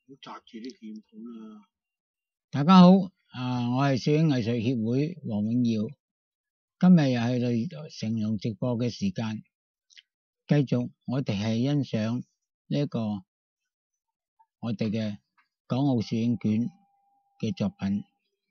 紮住啲鍵盤啊！ 大家好，我係攝影藝術協會黃永耀，今日又係到成龍直播嘅時間，繼續我哋係欣賞呢一個我哋嘅港澳攝影卷嘅作品，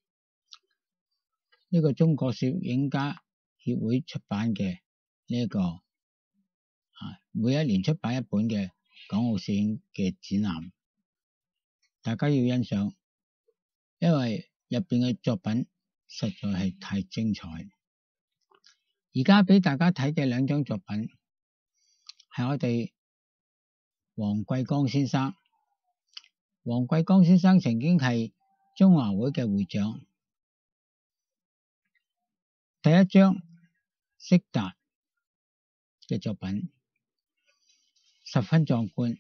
呢個中國攝影家協會出版嘅呢一個每一年出版一本嘅港澳攝影嘅展覽，大家要欣賞，因為入邊嘅作品實在係太精彩。而家俾大家睇嘅兩張作品係我哋黃貴江先生。黃貴江先生曾經係中華會嘅會長。第一張色達嘅作品十分壯觀。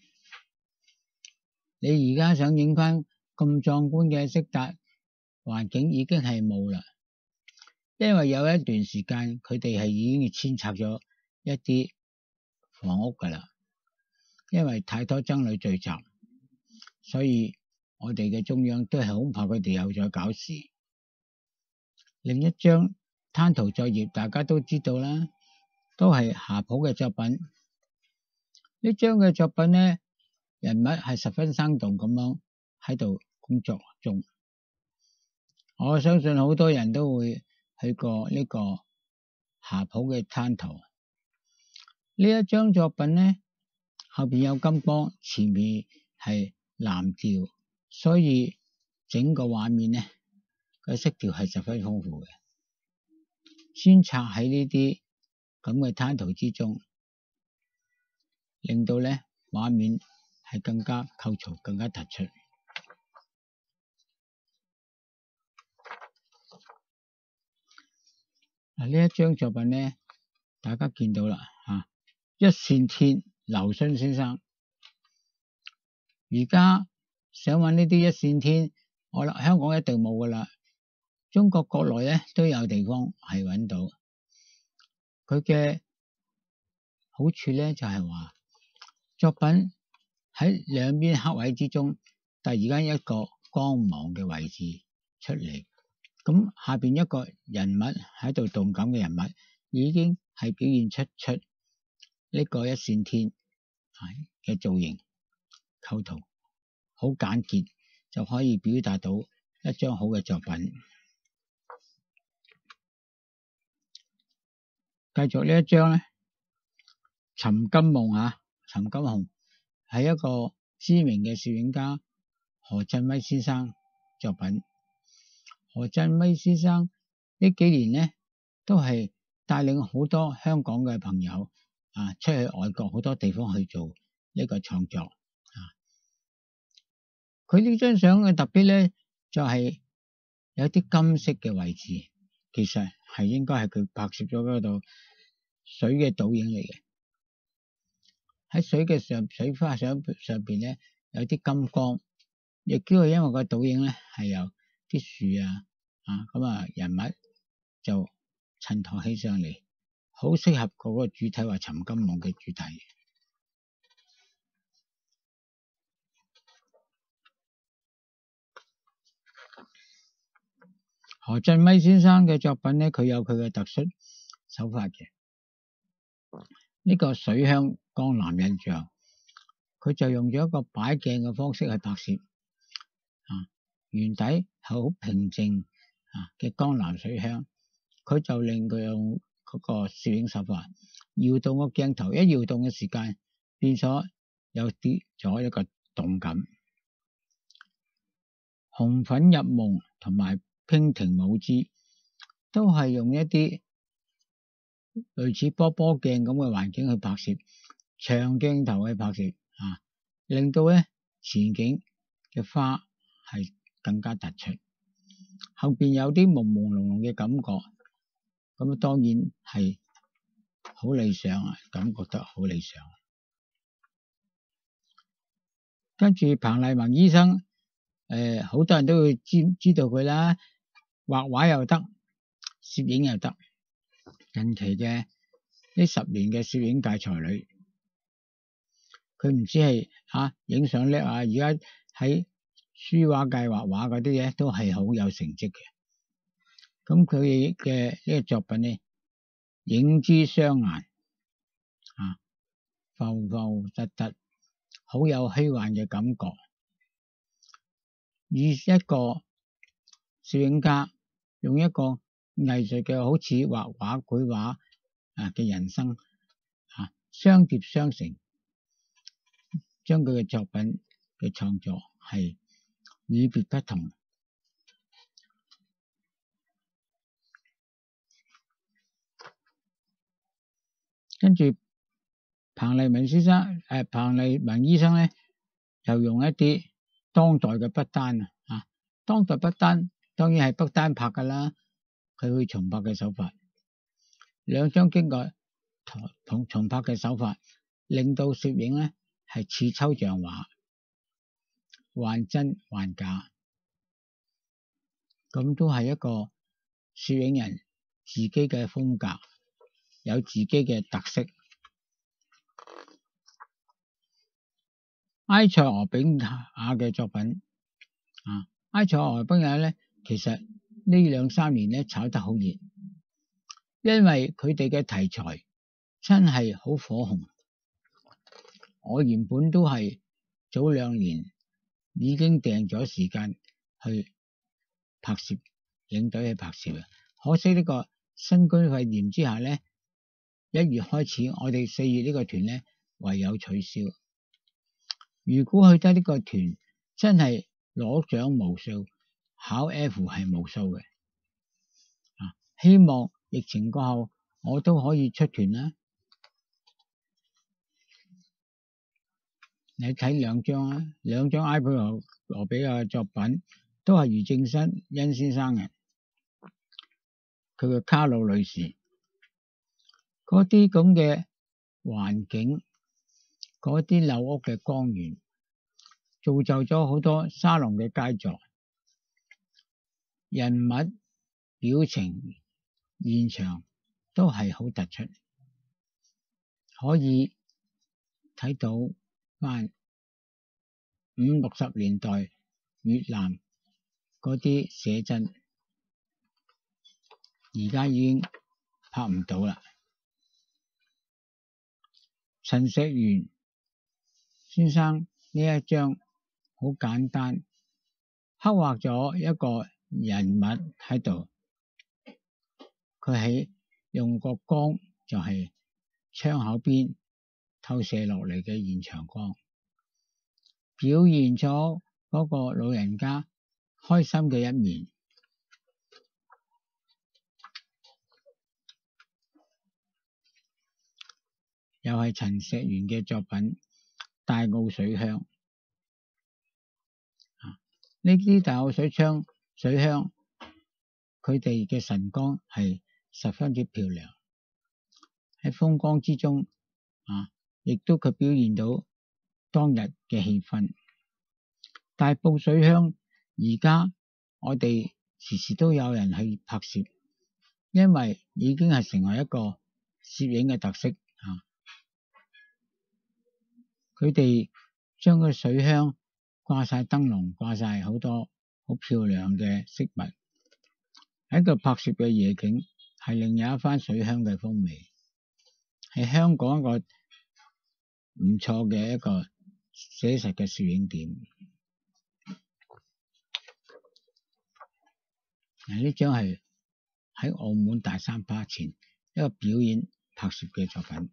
你而家想影翻咁壯觀嘅色達環境已經係冇啦，因為有一段時間佢哋係已經遷拆咗一啲房屋噶啦，因為太多僧侶聚集，所以我哋嘅中央都係恐怕佢哋又再搞事。另一張灘塗作業大家都知道啦，都係夏普嘅作品。呢張嘅作品呢，人物係十分生動咁樣喺度工作中，我相信好多人都會去過呢個夏普嘅灘塗。呢一張作品呢，後邊有金光，前面係藍調，所以整個畫面呢個色調係十分豐富嘅。穿插喺呢啲咁嘅灘塗之中，令到呢畫面係更加構造更加突出。呢一張作品呢，大家見到啦一線天劉勳先生。而家想揾呢啲一線天，我諗香港一定冇噶啦，中國國內呢都有地方係揾到。佢嘅好處呢，就係話作品喺兩邊黑位之中，突然間一個光芒嘅位置出嚟，咁下邊一個人物喺度動感嘅人物，已經係表現出呢個一線天嘅造型構圖，好簡潔就可以表達到一張好嘅作品。繼續呢一張呢，尋金夢尋金紅係一個知名嘅攝影家何振威先生作品。何振威先生呢幾年呢，都係帶領好多香港嘅朋友出去外國好多地方去做呢個創作。佢呢張相嘅特別呢，就係有啲金色嘅位置，其實係應該係佢拍攝咗嗰度水嘅倒影嚟嘅。喺水嘅水花上邊呢，有啲金光，亦都係因為個倒影呢係有啲樹咁人物就襯托起上嚟，好適合嗰個主題，話尋金夢嘅主題。何振威先生嘅作品呢，佢有佢嘅特殊手法嘅。呢個水鄉江南印象，佢就用咗一個擺鏡嘅方式去拍攝，原底係好平靜嘅江南水鄉，佢就令佢用嗰個攝影手法搖動個鏡頭，一搖動嘅時間變咗有啲咗一個動感。紅粉入夢同埋娉婷舞姿都係用一啲類似波波鏡咁嘅環境去拍攝，長鏡頭去拍攝令到咧前景嘅花係更加突出，後邊有啲朦朦朧朧嘅感覺，咁當然係好理想感覺得好理想。跟住彭麗萌醫生，好多人都會知道佢啦，畫畫又得，攝影又得。近期嘅呢10年嘅攝影界才女，佢唔知係影相叻而家喺書畫界畫畫嗰啲咧都係好有成績嘅。咁佢嘅呢個作品咧，影之雙顏浮浮突突，好有虛幻嘅感覺。以一個攝影家用一個藝術嘅好似畫畫繪畫嘅人生相疊相成，將佢嘅作品嘅創作係與別不同。跟住彭麗文醫生咧，又用一啲當代嘅筆單當代筆單當然係北單拍噶啦，佢會重拍嘅手法，兩張經過重拍嘅手法，令到攝影咧係似抽象畫，還真還假，咁都係一個攝影人自己嘅風格，有自己嘅特色。埃塞俄比亞嘅作品埃塞俄比亞咧，其實呢2-3年咧炒得好熱，因為佢哋嘅題材真係好火紅。我原本都係早2年已經訂咗時間去拍攝，領隊去拍攝啊。可惜呢個新冠肺炎之下咧，1月開始，我哋4月呢個團咧唯有取消。如果去得呢個團，真係攞獎無數，考 F 係無數嘅。希望疫情過後我都可以出團啦。你睇兩張埃塞俄比亞嘅作品都係余正恩先生嘅，佢嘅卡魯女士嗰啲咁嘅環境，嗰啲樓屋嘅光源，造就咗好多沙龍嘅佳作，人物表情現場都係好突出，可以睇到翻50-60年代越南嗰啲寫真，而家已經拍唔到啦。陳碩元先生呢一張好簡單，刻畫咗一個人物喺度，佢喺用個光就係窗口邊透射落嚟嘅現場光，表現咗嗰個老人家開心嘅一面。又係陳碩元嘅作品大澳水鄉。呢啲大澳水鄉佢哋嘅晨光係十分之漂亮，喺風光之中亦都佢表現到當日嘅氣氛。大埔水鄉而家我哋時時都有人去拍攝，因為已經係成為一個攝影嘅特色。佢哋將個水鄉掛晒燈籠，掛晒好多好漂亮嘅飾物，喺度拍攝嘅夜景係另有一番水鄉嘅風味，係香港一個唔錯嘅一個寫實嘅攝影點。呢張係喺澳門大三巴前一個表演拍攝嘅作品。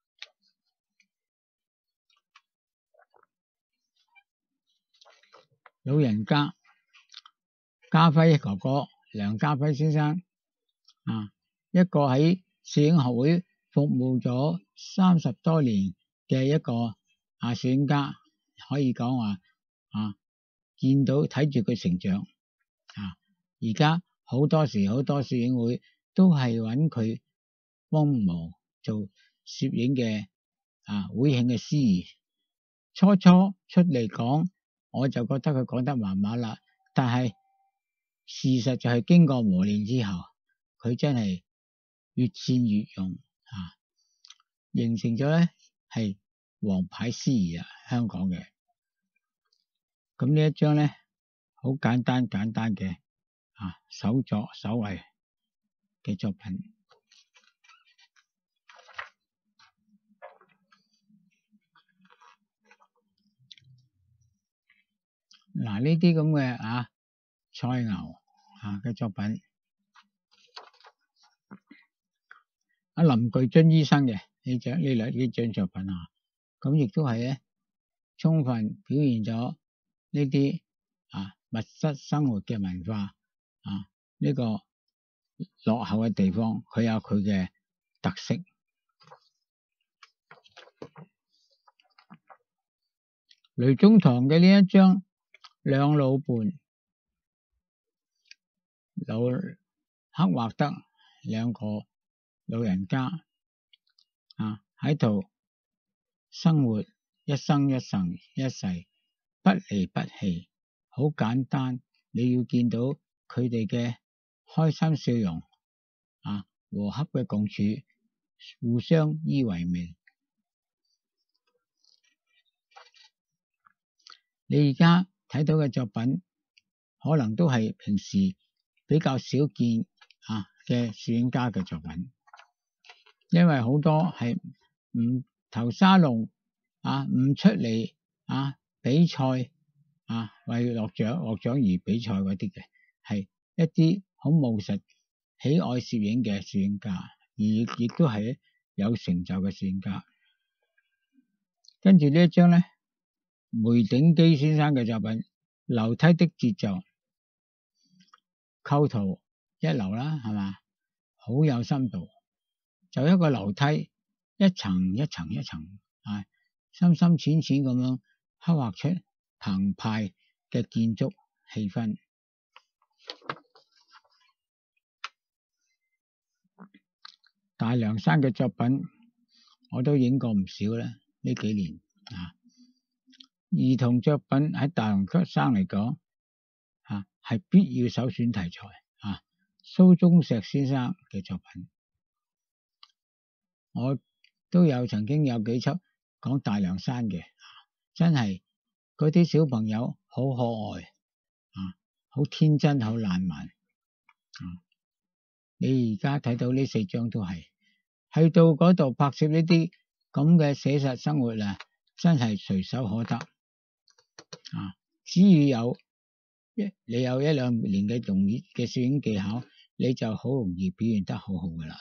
老人家家輝哥哥梁家輝先生一個喺攝影學會服務咗30多年嘅一個攝影家，可以講話見到睇住佢成長。而家好多時好多攝影會都係揾佢幫忙做攝影嘅會慶嘅司儀。初出嚟講，我就覺得佢講得麻麻啦，但係事實就係經過磨練之後，佢真係越戰越勇形成咗咧係王牌司儀香港嘅。 咁呢一張咧好簡單嘅手作手藝嘅作品。嗱，呢啲咁嘅菜牛嘅作品，林巨津醫生嘅呢張作品咁亦都係咧充分表現咗呢啲密室生活嘅文化呢個落後嘅地方，佢有佢嘅特色。雷中堂嘅呢一張兩老伴，刻畫得兩個老人家喺度生活一生一世不離不棄，好簡單。你要見到佢哋嘅開心笑容和洽嘅共處，互相依為命。你而家睇到嘅作品，可能都係平時比較少見嘅攝影家嘅作品，因為好多係唔投沙龍唔出嚟比賽為獲獎而比賽嗰啲嘅，係一啲好務實喜愛攝影嘅攝影家，而亦都係有成就嘅攝影家。跟住呢一張咧，梅鼎基先生嘅作品《樓梯的節奏》，構圖一流啦，係嘛？好有深度，就一個樓梯一層一層深深淺淺咁樣刻畫出澎湃嘅建築氣氛。大涼山嘅作品我都影過唔少啦，呢幾年兒童作品喺大涼山嚟講係必要首選題材蘇中石先生嘅作品，我都曾經有幾輯講大涼山嘅，真係嗰啲小朋友好可愛好天真好爛漫你而家睇到呢4張都係去到嗰度拍攝呢啲咁嘅寫實生活真係隨手可得只要你有1-2年嘅攝影技巧，你就好容易表現得好好噶啦。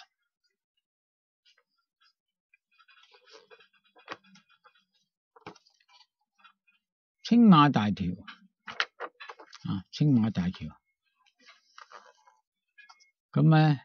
青馬大橋咁咧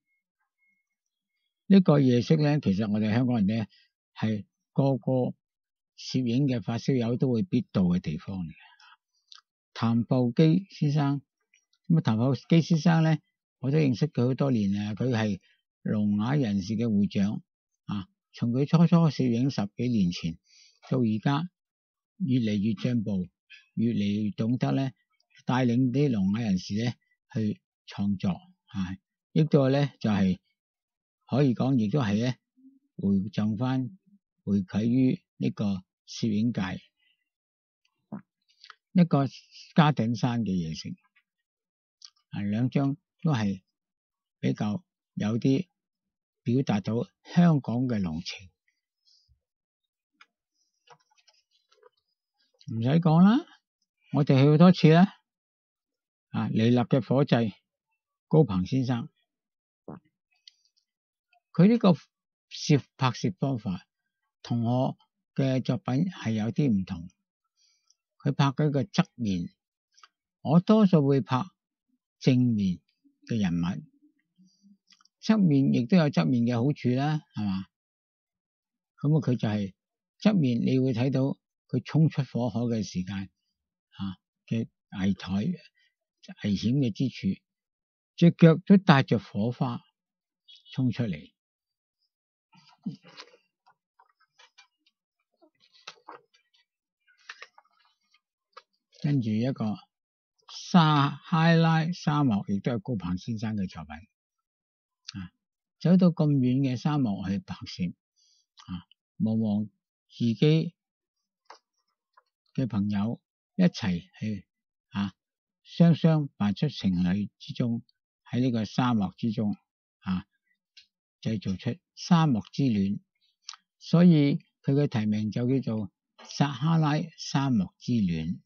呢個夜色咧，其實我哋香港人咧係個個攝影嘅發燒友都會必到嘅地方嚟嘅。譚步基先生，譚步基先生咧，我都認識佢好多年啦。佢係聾啞人士嘅會長從佢初攝影10幾年前到而家，越嚟越進步，越嚟越懂得咧帶領啲聾啞人士咧去創作呢個咧就係可以講，亦都係咧回饋於呢個攝影界。一個嘉頂山嘅夜色兩張都係比較有啲表達到香港嘅濃情。唔使講啦，我哋去好多次啦李立嘅火祭，高鵬先生，佢呢個拍攝方法同我嘅作品係有啲唔同。佢拍嗰個側面，我多數會拍正面嘅人物，側面亦都有側面嘅好處啦，係嘛？咁佢就係側面，你會睇到佢衝出火海嘅時間嘅危險嘅之處，隻腳都帶着火花衝出嚟。跟住一個哈拉沙漠，亦都係高鵬先生嘅作品走到咁遠嘅沙漠去拍攝望自己嘅朋友一齊去雙雙扮出情侶之中，喺呢個沙漠之中製造出沙漠之戀，所以佢嘅題名就叫做撒哈拉沙漠之戀。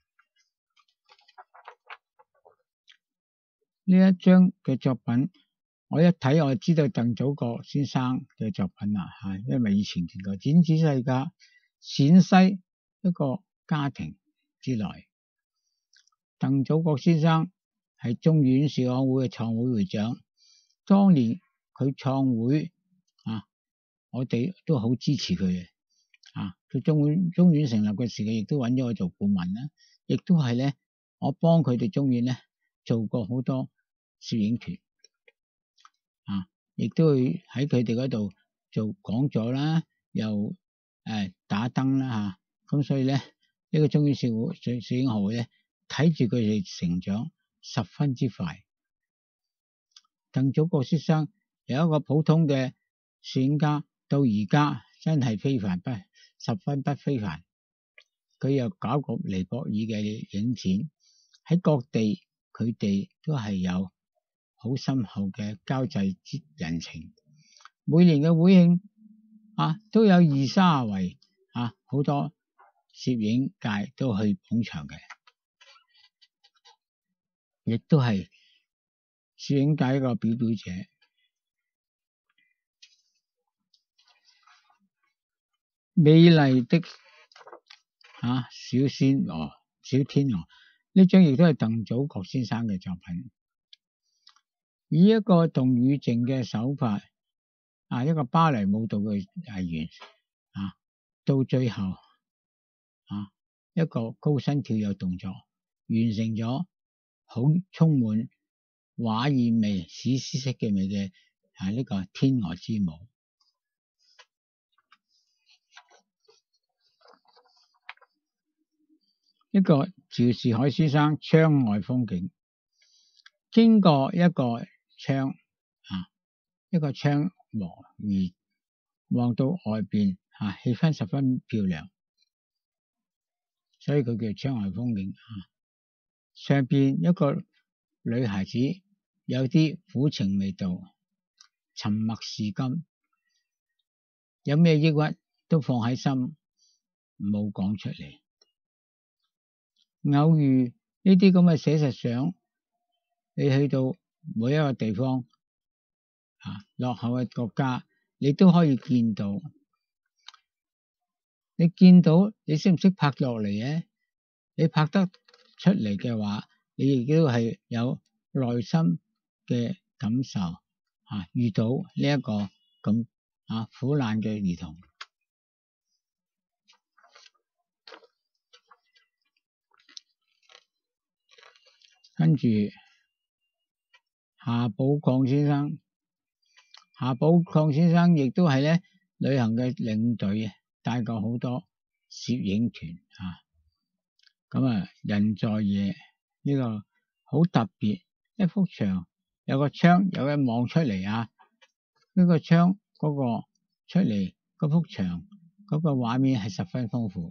呢一張嘅作品，我一睇我就知道鄧祖國先生嘅作品啦，因為以前見過剪紙世家陝西一個家庭之內，鄧祖國先生係中院小行會嘅創會會長，當年佢創會我哋都好支持佢嘅佢中院成立嘅時期，亦都揾咗我做顧問啦，亦都係咧我幫佢哋中院咧做過好多攝影團亦都會喺佢哋嗰度做講座啦，又打燈啦咁所以咧呢個中院攝影學會咧睇住佢哋成長十分之快。鄧祖國先生由一個普通嘅攝影家到而家真係十分不非凡。佢又搞過尼泊爾嘅影展，喺各地佢哋都係有好深厚嘅交際之人情。每年嘅會慶都有20-30圍好多攝影界都去捧場嘅，亦都係攝影界一個表表者。美麗的小天鵝呢張亦都係鄧祖國先生嘅作品，以一個動與靜嘅手法一個芭蕾舞蹈嘅藝員到最後一個高身跳躍動作，完成咗好充滿畫意味、史詩式嘅味嘅呢個天鵝之舞。一個趙士海先生窗外風景，經過一個窗而望到外邊氣氛十分漂亮，所以佢叫窗外風景。上邊一個女孩子有啲苦情味道，沉默是金，有咩抑鬱都放喺心，冇講出嚟。偶遇呢啲咁嘅寫實相，你去到每一個地方落後嘅國家，你都可以見到。你見到，你識唔識拍落嚟咧？你拍得出嚟嘅話，你亦都係有內心嘅感受遇到呢一個咁苦難嘅兒童。跟住夏寶礦先生亦都係咧旅行嘅領隊，帶過好多攝影團咁人在夜呢個好特別，一幅牆有個窗，有人望出嚟呢個窗嗰個出嚟嗰幅牆嗰個畫面係十分豐富。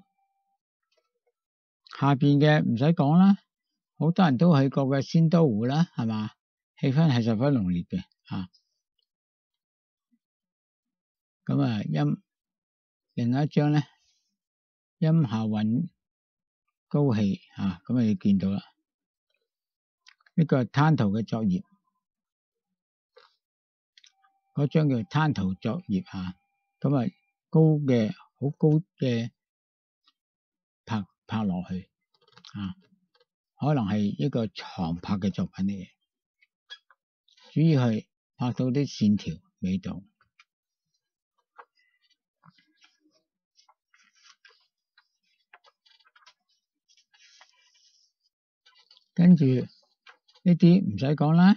下邊嘅唔使講啦，好多人都去過嘅仙都湖啦，係嘛？氣氛係十分濃烈嘅咁另一張咧，音下韻高氣咁你見到啦，呢個係灘塗嘅作業，嗰張叫灘塗作業高嘅好高嘅拍落去可能係一個長拍嘅作品嚟嘅，主要係拍到啲線條味道。跟住呢啲唔使講啦，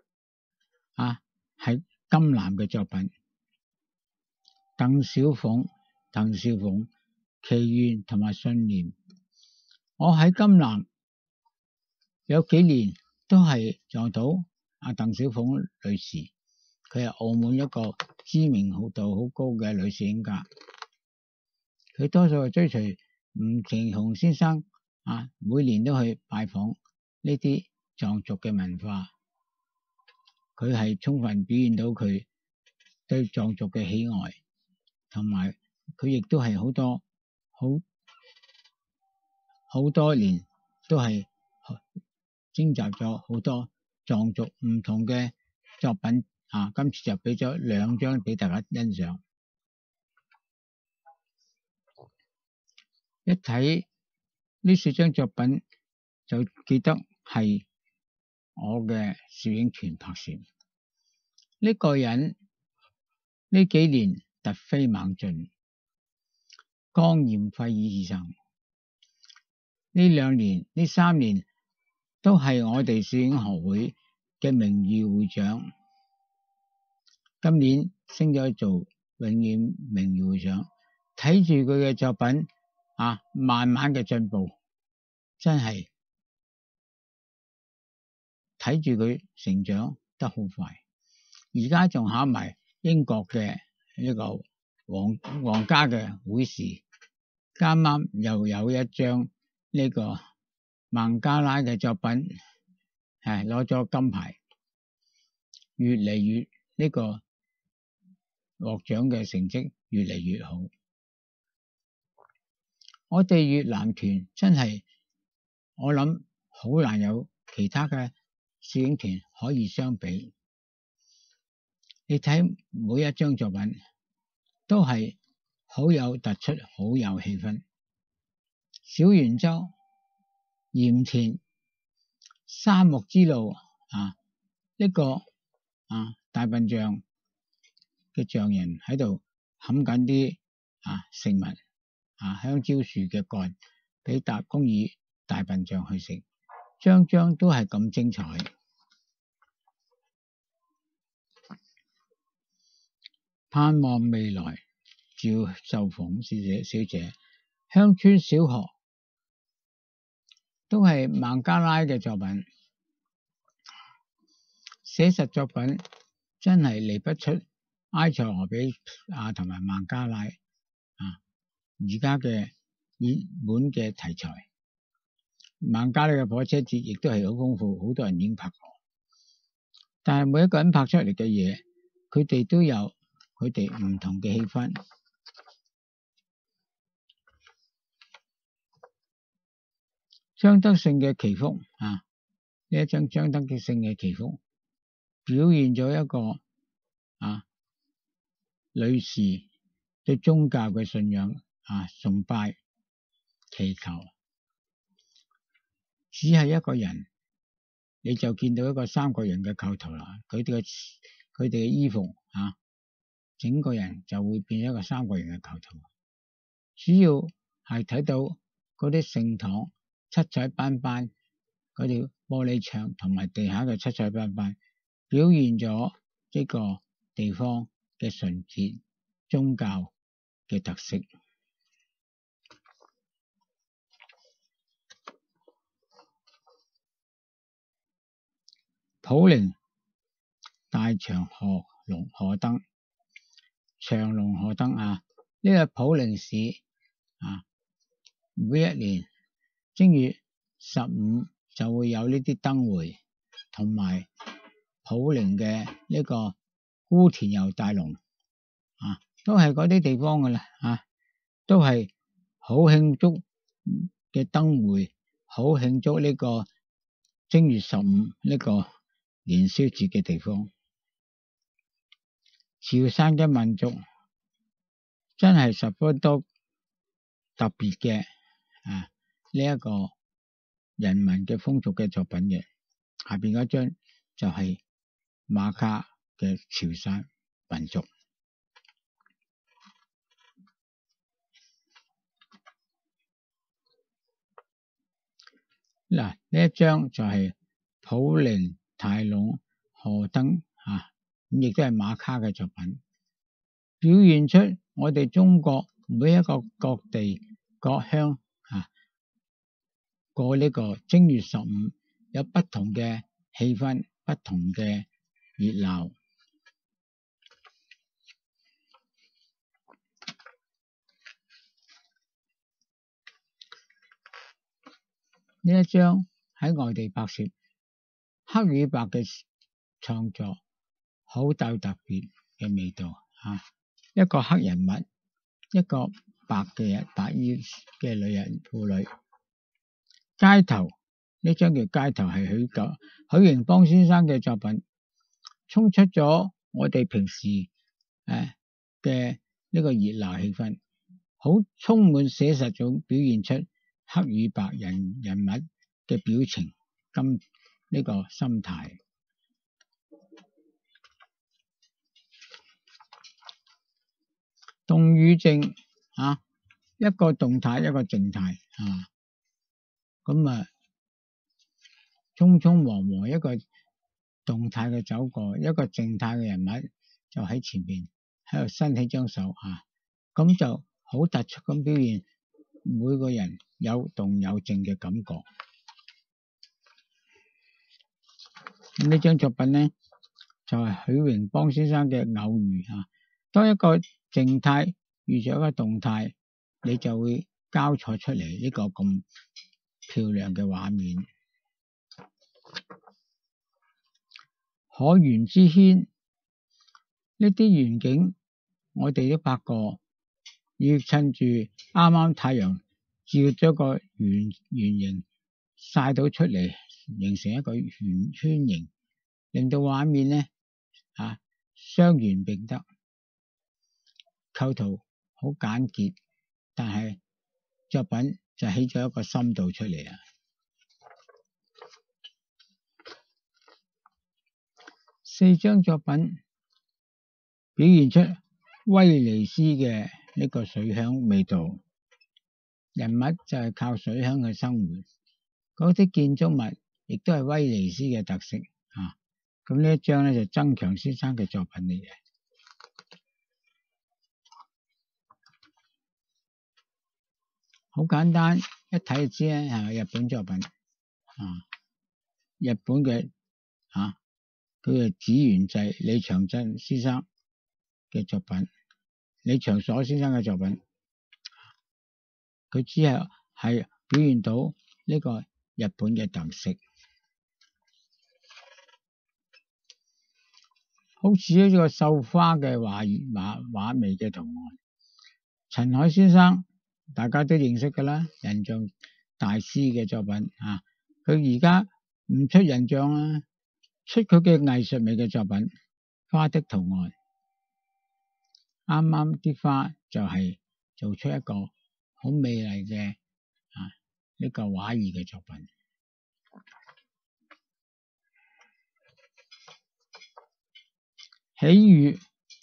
係金藍嘅作品，鄧小鳳奇緣同埋信念。我喺金藍有幾年都係撞到鄧小鳳女士，佢係澳門一個知名度好高嘅女攝影家，佢多數係追隨吳奇雄先生每年都去拜訪呢啲藏族嘅文化，佢係充分表現到佢對藏族嘅喜愛，同埋佢亦都係好多年都係徵集咗好多藏族唔同嘅作品，今次就俾咗2張俾大家欣賞。一睇呢4張作品就記得係我嘅攝影團拍攝。呢個人呢幾年突飛猛進，光艷輝依生。呢2年呢3年都係我哋攝影學會嘅名譽會長，今年升咗做永遠名譽會長，睇住佢嘅作品慢慢嘅進步，真係睇住佢成長得好快。而家仲考埋英國嘅一個皇家嘅會士，啱啱又有一張呢個孟加拉嘅作品攞咗金牌，越嚟越呢個獲獎嘅成績越嚟越好。我哋越南團真係，我諗好難有其他嘅攝影團可以相比。你睇每一張作品都係好有突出，好有氣氛。小圓洲、鹽田、沙漠之路呢個大笨象嘅象人喺度冚緊啲食物香蕉樹嘅幹俾供與大笨象去食，張張都係咁精彩。盼望未來，趙秀鳳小姐，鄉村小學都係孟加拉嘅作品，寫實作品真係離不出埃塞俄比亞同埋孟加拉而家嘅熱門嘅題材。孟加拉嘅火車節亦都係好豐富，好多人已經拍過，但係每一個人拍出嚟嘅嘢，佢哋都有佢哋唔同嘅氣氛。張德勝嘅祈福呢一張張德勝嘅祈福表現咗一個女士對宗教嘅信仰崇拜祈求，只係一個人你就見到一個3個人嘅構圖啦。佢哋嘅衣服整個人就會變一個3個人嘅構圖。主要係睇到嗰啲聖堂七彩斑斑，嗰條玻璃牆同埋地下嘅七彩斑斑，表現咗呢個地方嘅純潔宗教嘅特色。普寧大長河燈，長龍河燈呢個普寧市每一年正月15就會有呢啲燈會，同埋普寧嘅呢個孤田遊大龍都係嗰啲地方噶啦都係好慶祝嘅燈會，好慶祝呢個正月15呢個年宵節嘅地方。潮汕嘅民族真係十分多特別嘅呢一個人民嘅風俗嘅作品嘅。下邊嗰張就係馬卡嘅潮汕民族。呢一張就係普寧泰龍河燈咁亦都係馬卡嘅作品，表現出我哋中國每一個各地各鄉過呢個正月15有不同嘅氣氛，不同嘅熱鬧。 呢一張喺外地拍攝，黑與白嘅創作好有特別嘅味道啊！一個黑人物，一個白衣嘅女人婦女。街頭呢張叫街頭係許榮邦先生嘅作品，衝出咗我哋平時嘅呢個熱鬧氣氛，好充滿寫實咁表現出黑與白人物嘅表情，咁呢個心態。動與靜啊，一個動態一個靜態啊，咁匆匆忙忙一個動態嘅走過，一個靜態嘅人物就喺前邊喺度伸起張手啊，咁就好突出咁表現每個人有動有靜嘅感覺。咁呢張作品呢，就係許榮邦先生嘅偶遇啊。當一個靜態遇咗一個動態，你就會交錯出嚟呢個咁漂亮嘅畫面。可園之軒呢啲園景，我哋都拍過，要趁住啱啱太陽照咗個圓形曬到出嚟，形成一個圓圈形，令到畫面呢雙圓並得，構圖好簡潔，但係作品就起咗一個深度出嚟啊！四張作品表現出威尼斯嘅呢個水鄉味道，人物就係靠水鄉嘅生活，嗰啲建築物亦都係威尼斯嘅特色啊！咁呢一張呢，就曾強先生嘅作品嚟嘅，好簡單，一睇就知咧係日本作品啊！日本嘅佢係紫元濟李長真先生嘅作品，李長鎖先生嘅作品，佢只係表現到呢個日本嘅特色，好似一個繡花嘅畫眉嘅圖案。陳海先生大家都認識㗎啦，人像大師嘅作品啊，佢而家唔出人像啦，出佢嘅藝術美嘅作品，花的圖案，啱啱啲花就係做出一個好美麗嘅呢個畫意嘅作品。喜雨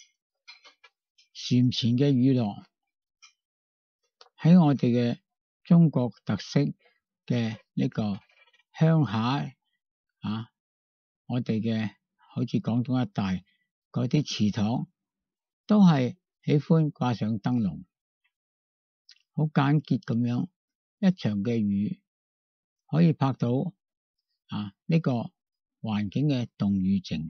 禪前嘅雨落，喺我哋嘅中國特色嘅呢個鄉下我哋嘅好似廣東一帶嗰啲祠堂都係喜歡掛上燈籠，好簡潔咁樣，一場嘅雨可以拍到呢個環境嘅動與靜。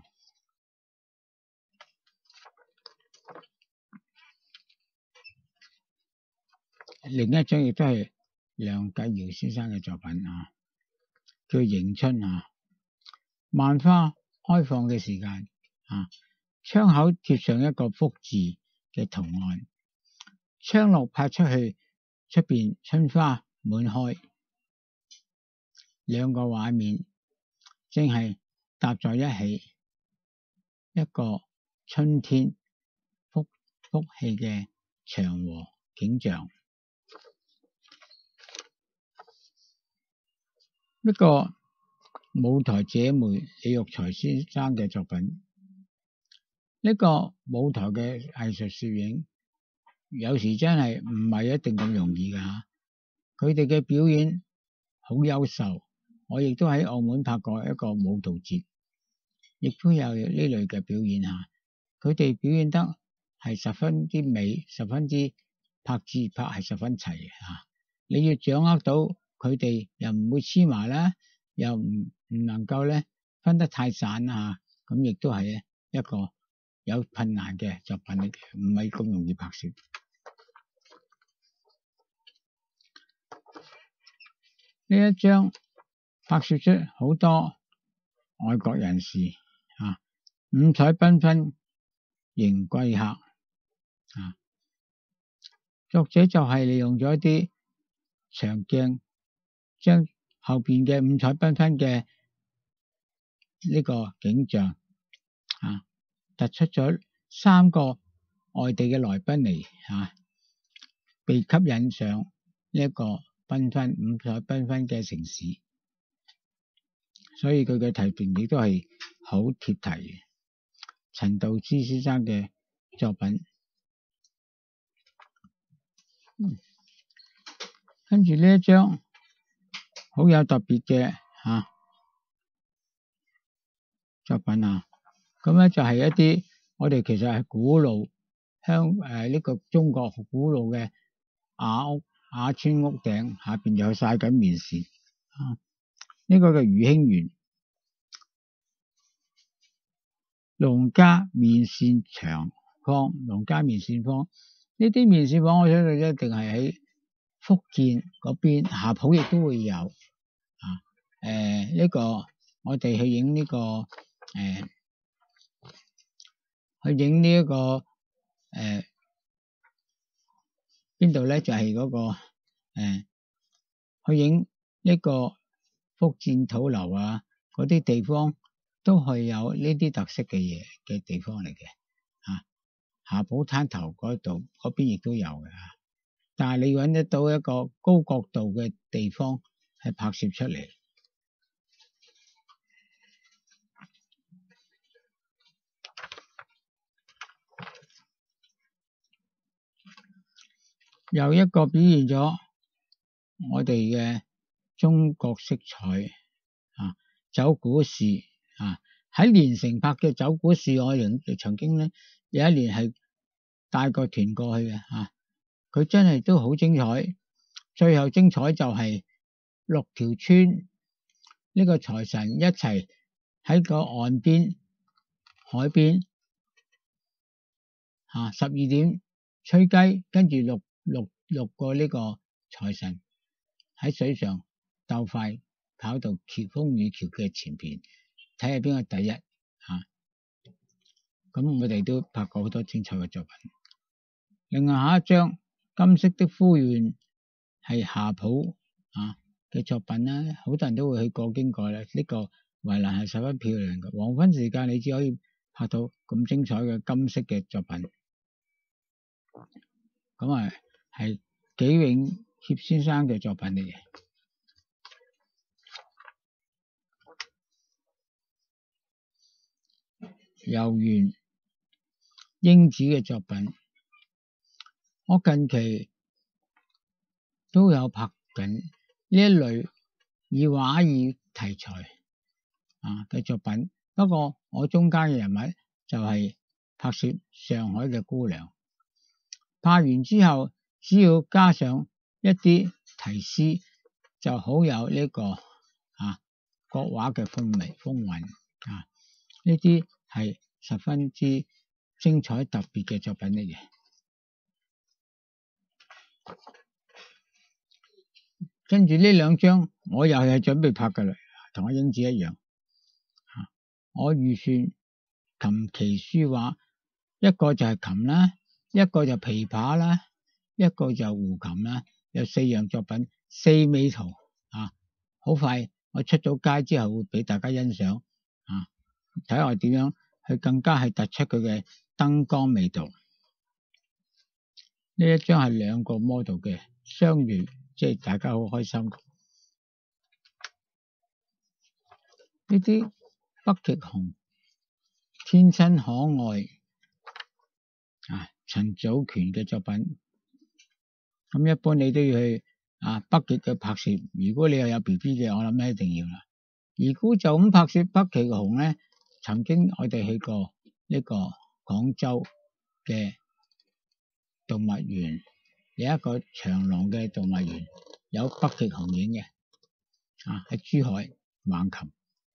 另一張亦都係梁繼堯先生嘅作品叫迎春萬花開放嘅時間窗口貼上一個福字嘅圖案，窗落拍出去，出邊春花滿開，兩個畫面正係搭在一起，一個春天福氣嘅祥和景象。一個舞台姐妹李育才先生嘅作品，呢個舞台嘅藝術攝影有時真係唔係一定咁容易㗎，佢哋嘅表演好優秀，我亦都喺澳門拍過一個舞蹈節，亦都有呢類嘅表演佢哋表演得係十分之美，十分之拍係十分齊你要掌握到佢哋又唔會黐埋啦，又唔能夠咧分得太散咁亦都係一個有困難嘅作品嚟嘅，唔係咁容易拍攝。呢一張拍攝出好多外國人士啊，五彩繽紛迎貴客啊。作者就係利用咗一啲長鏡，將後邊嘅五彩繽紛嘅呢個景象啊，突出咗3個外地嘅來賓嚟啊，被吸引上呢一個繽紛五彩繽紛嘅城市，所以佢嘅題評亦都係好貼題嘅。陳道之先生嘅作品，跟住呢一張好有特別嘅作品啊，咁咧就係一啲我哋其實係古老呢個中國古老嘅瓦村屋頂下邊有曬緊棉線呢個嘅余興園農家棉線廠坊，農家棉線坊呢啲棉線坊，我相信一定係喺福建嗰邊，霞浦亦都會有呢個我哋去影呢個邊度咧，就係嗰個去影呢個福建土樓啊，嗰啲地方都係有呢啲特色嘅嘢嘅地方嚟嘅霞浦灘頭嗰度嗰邊亦都有嘅但係你揾得到一個高角度嘅地方係拍攝出嚟。又一個表現咗我哋嘅中國色彩走古士喺連城拍嘅走古士，我曾經咧有一年係帶個團過去嘅佢真係都好精彩。最後精彩就係6條村呢個財神一齊喺個岸邊海邊12點吹雞，跟住六個呢個財神喺水上鬥快跑到風雨橋嘅前邊，睇下邊個第一咁我哋都拍過好多精彩嘅作品。另外下一張金色的呼喚係霞浦嘅作品啦，好多人都會去過經過啦。呢個圍欄係十分漂亮嘅，黃昏時間你只可以拍到咁精彩嘅金色嘅作品。咁係紀永協先生嘅作品嚟嘅。遊園英子嘅作品，我近期都有拍緊呢一類以畫意題材嘅作品，不過我中間嘅人物就係拍攝上海嘅姑娘。拍完之後，只要加上一啲題詩，就好有呢個國畫嘅風韻呢啲係十分之精彩特別嘅作品嚟嘅。跟住呢2張我又係準備拍噶啦，同阿英子一樣我預算琴棋書畫，一個就係琴啦，一個就琵琶啦，一個就胡琴啦，有4樣作品，4美圖好快我出咗街之後會俾大家欣賞睇下點樣去更加係突出佢嘅燈光味道。呢一張係2個 model 嘅相遇，即係大家好開心。呢啲北極熊天真可愛陳祖權嘅作品。咁一般你都要去北極嘅拍攝，如果你又有 BB 嘅，我諗一定要啦。如果就咁拍攝北極熊咧，曾經我哋去過呢個廣州嘅動物園，有一個長隆嘅動物園有北極熊影嘅喺珠海橫琴。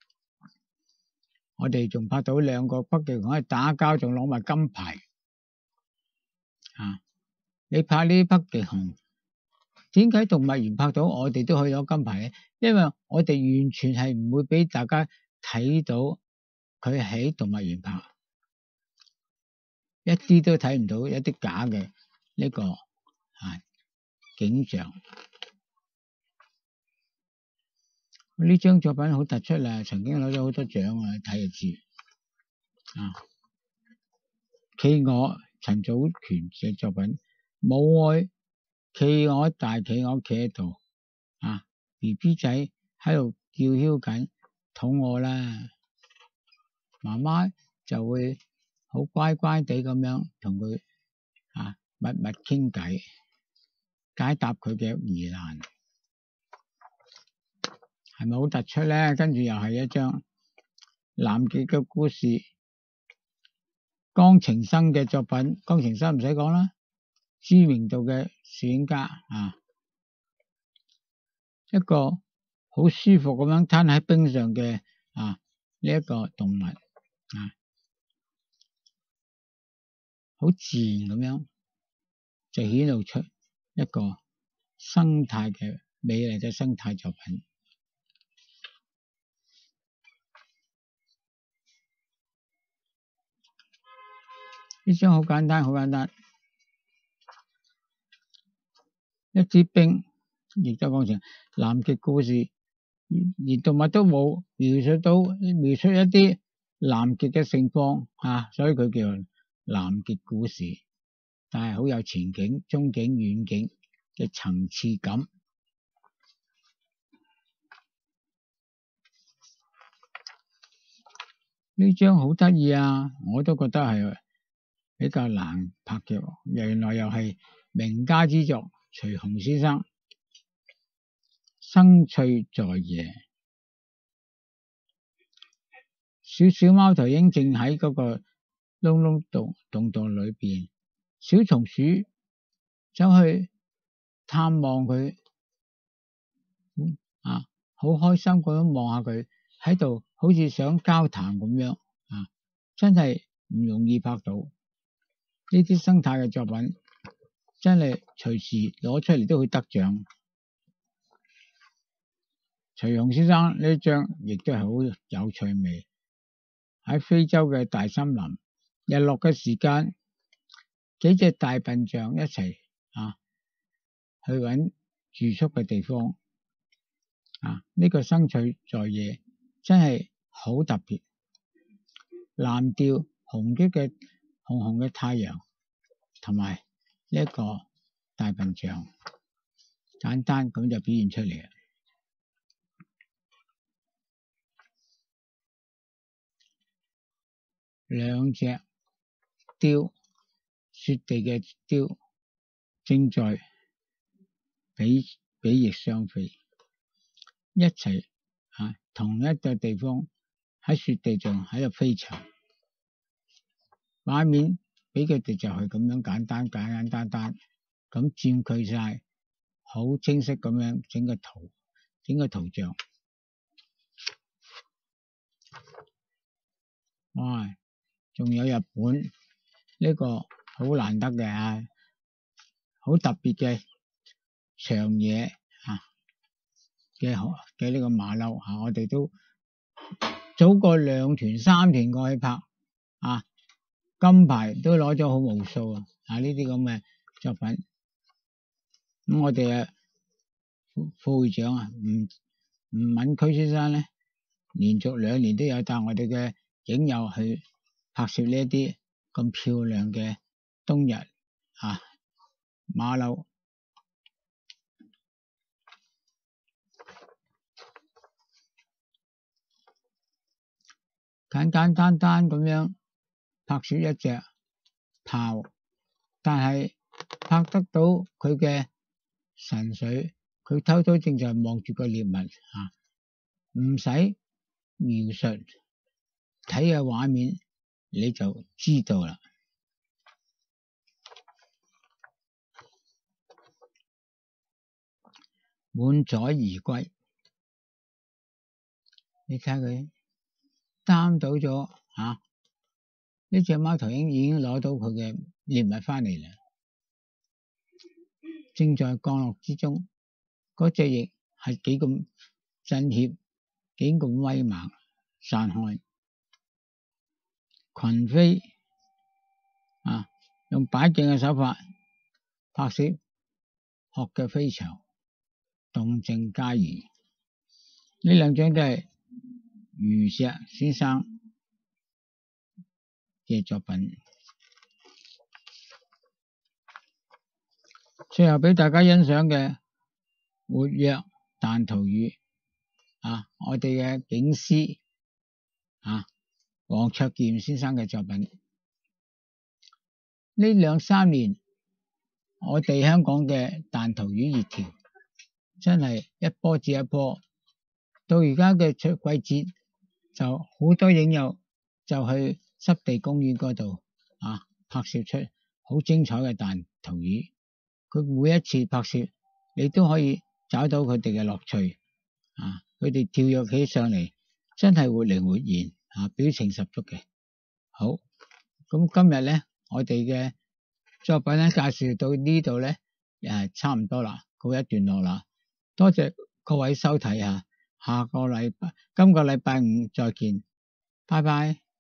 我哋仲拍到2個北極熊喺打交，仲攞埋金牌你拍呢啲北極熊點解動物園拍到我哋都可以攞金牌咧？因為我哋完全係唔會俾大家睇到佢喺動物園拍，一啲都睇唔到一啲假嘅呢個景象。呢張作品好突出啦，曾經攞咗好多獎啊，睇就知。企鵝陳祖權嘅作品，母愛企鵝，大企鵝企喺度，BB 仔喺度叫囂緊，肚餓啦，媽媽就會好乖乖地咁樣同佢密密傾偈，解答佢嘅疑難，係咪好突出咧？跟住又係一張南極嘅故事，江晴生嘅作品，江晴生唔使講啦，知名度嘅攝影家一個好舒服咁樣攤喺冰上嘅呢一個動物好自然咁樣就顯露出一個生態嘅美麗嘅生態作品。呢張好簡單，好簡單，一支冰，亦都講成南極故事，連動物都冇描述一啲南極嘅盛況所以佢叫南極故事，但係好有前景、中景、遠景嘅層次感。呢張好得意啊，我都覺得係比較難拍嘅，原來又係名家之作，徐洪先生生趣在野。小貓頭鷹正喺嗰個窿洞裏邊，小松鼠走去探望佢，好開心咁樣望下佢喺度，好似想交談咁樣真係唔容易拍到呢啲生態嘅作品，真係隨時攞出嚟都會得獎。徐洪先生呢張亦都係好有趣味，喺非洲嘅大森林，日落嘅時間，幾隻大笨象一齊去搵住宿嘅地方，呢個生趣在野真係好特別。藍調紅嘅太陽同埋呢一個大笨象，簡單咁就表現出嚟。兩隻雕，雪地嘅雕正在比翼雙飛，一齊同一個地方喺雪地上喺度飛翔。畫面俾佢哋就係咁樣簡單咁佔據晒，好清晰咁樣整個圖像。哇！仲有日本呢個好難得嘅好特別嘅長野嘅呢個馬騮我哋都早過2團3團過去拍金牌都攞咗好無數呢啲咁嘅作品。咁我哋副會長吳敏區先生咧，連續2年都有帶我哋嘅影友去拍攝呢一啲咁漂亮嘅冬日馬騮。簡單咁樣拍攝一隻豹，但係拍得到佢嘅神髓，佢偷偷正在望住個獵物唔使描述，睇嘅畫面你就知道啦。滿載而歸，你睇下佢擔到咗呢隻貓頭鷹已經攞到佢嘅獵物翻嚟啦。 正在降落之中。嗰隻翼係幾咁震脅，幾咁威猛，散開群飛用擺鏡嘅手法拍攝鶴嘅飛翔，動靜皆宜。呢兩張都係余石先生嘅作品。最後俾大家欣賞嘅活躍彈塗魚我哋嘅警司黃卓健先生嘅作品。呢兩三年我哋香港嘅彈塗魚熱潮真係一波接一波，到而家嘅季節就好多影友就去濕地公園嗰度拍攝出好精彩嘅彈塗魚。佢每一次拍攝你都可以找到佢哋嘅樂趣佢哋跳躍起上嚟真係活靈活現表情十足嘅。好，咁今日咧我哋嘅作品咧介紹到呢度咧差唔多啦，告一段落啦。多謝各位收睇今個禮拜五再見，拜拜。